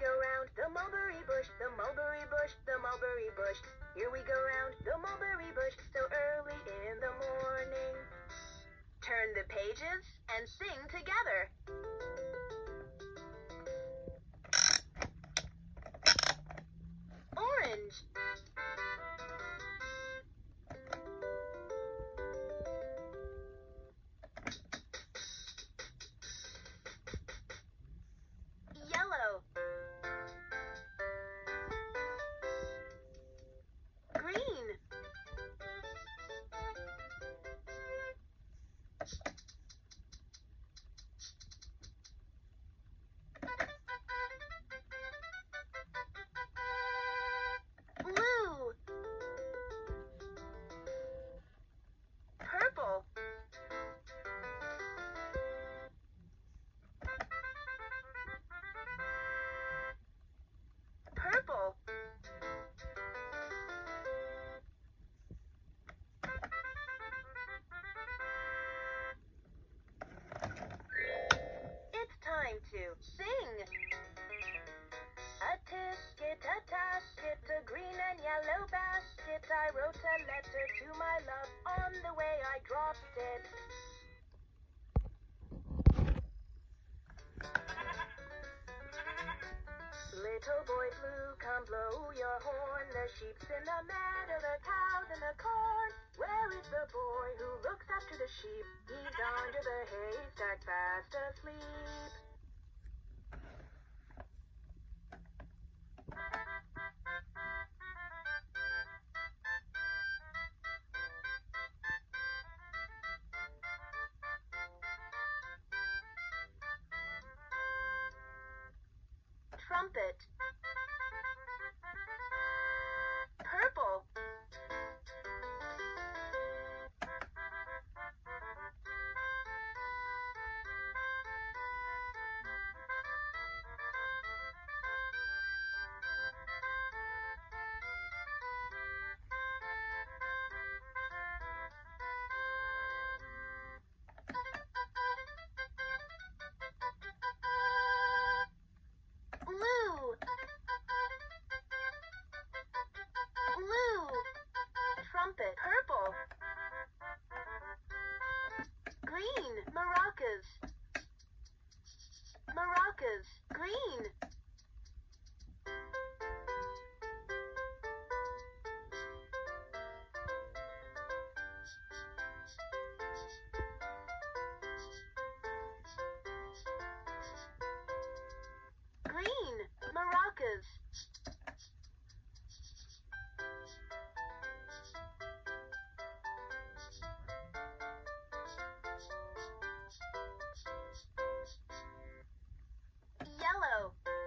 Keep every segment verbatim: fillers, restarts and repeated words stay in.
go round the mulberry bush, the mulberry bush, the mulberry bush. Here we go round the mulberry bush so early in the morning. Turn the pages and sing together. Orange. Yellow. Green. Blue. Purple. Purple. It's time to sing. A tisket, a tasket, a green and yellow basket. I wrote a letter to my love. On the way I dropped it. Little boy blue, come blow your horn. The sheep's in the meadow, the cow's in the corn. Where is the boy who looks after the sheep? He's under the haystack, fast asleep. Trumpet. Purple. Blue. Blue. Trumpet. Purple. Green. Maracas. Maracas. Green. Green. Maracas. Yellow.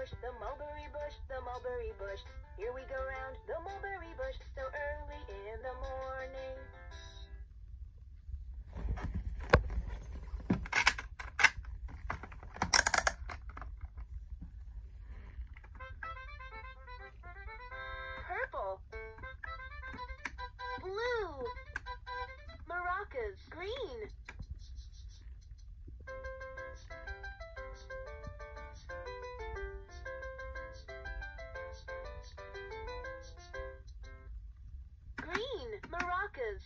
bush, the mulberry bush, the mulberry bush. Here we go round the mulberry bush so early in the morning. Purple, blue, maracas, green. Green, maracas.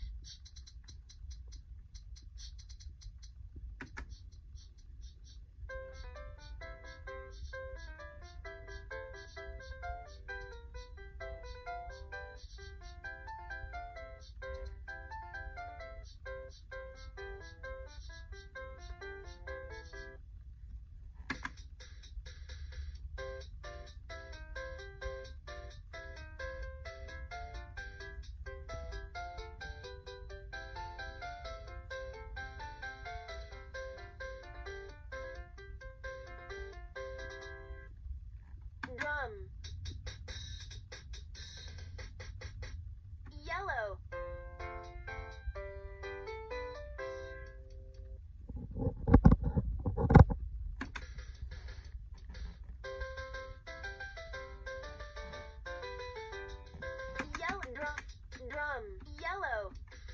Drum, yellow, yellow, drum, drum, yellow.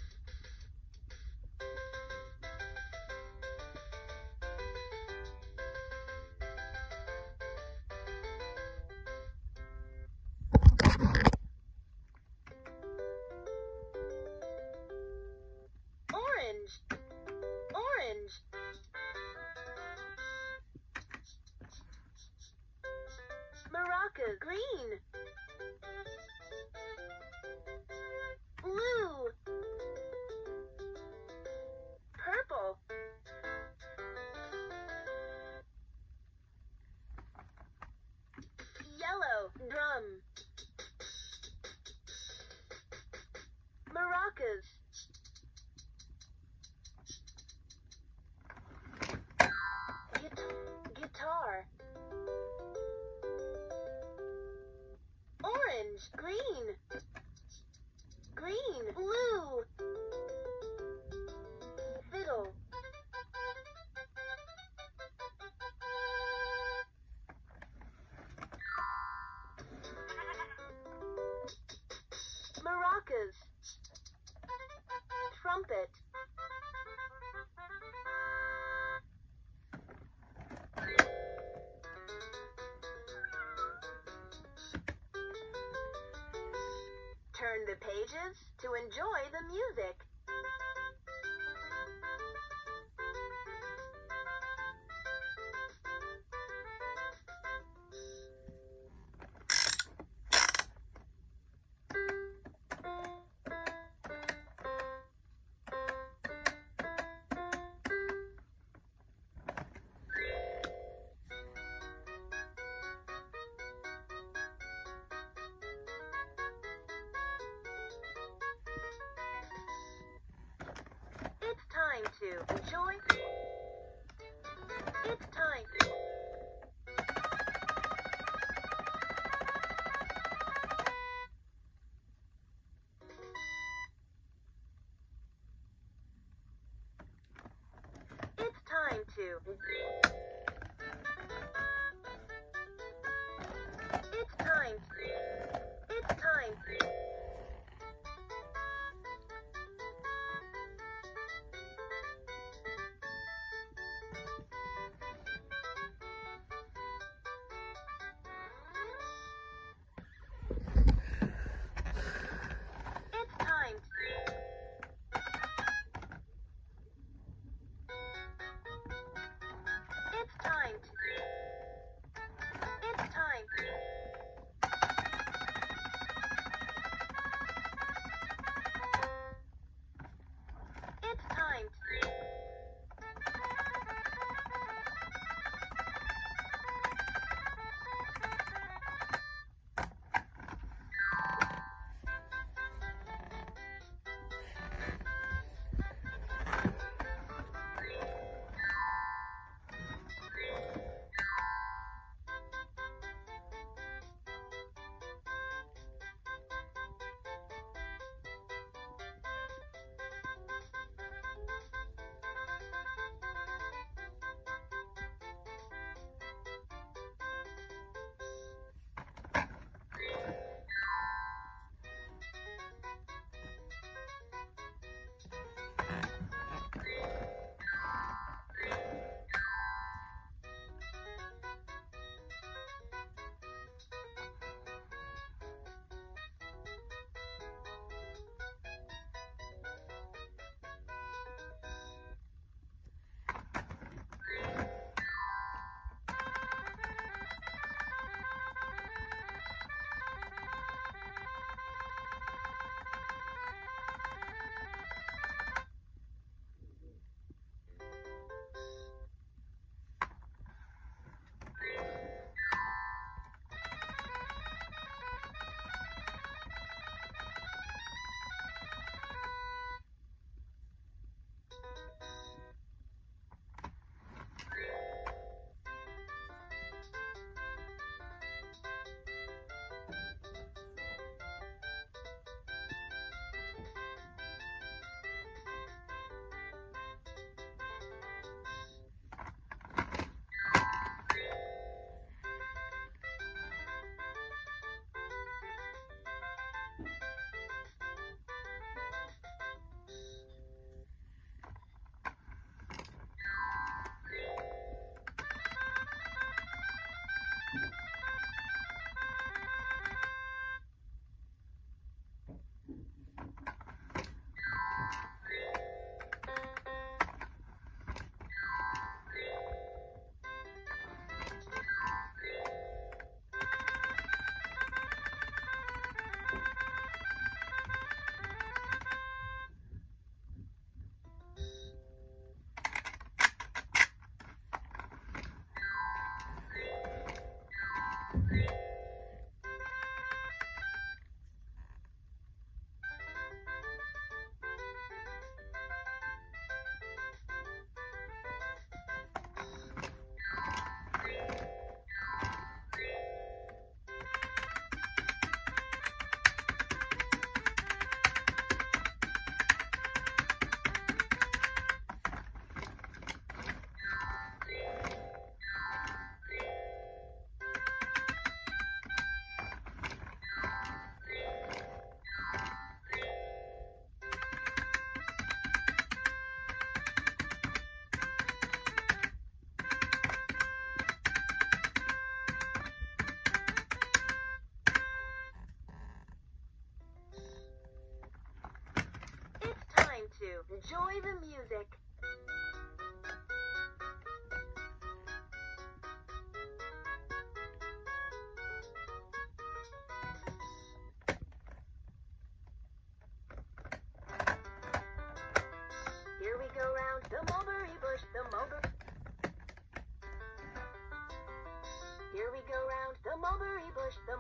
Orange, orange. Maraca, green. Blue. Purple. Yellow, drum. Maracas. Guitar. Orange, green. Green, blue. Fiddle. Maracas. Trumpet. Turn the pages to enjoy the music. It's time to enjoy. It's time. It's time to. It's time. It's time.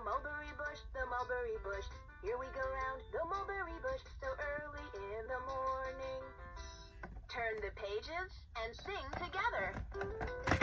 mulberry bush, the mulberry bush. Here we go round the mulberry bush so early in the morning. Turn the pages and sing together.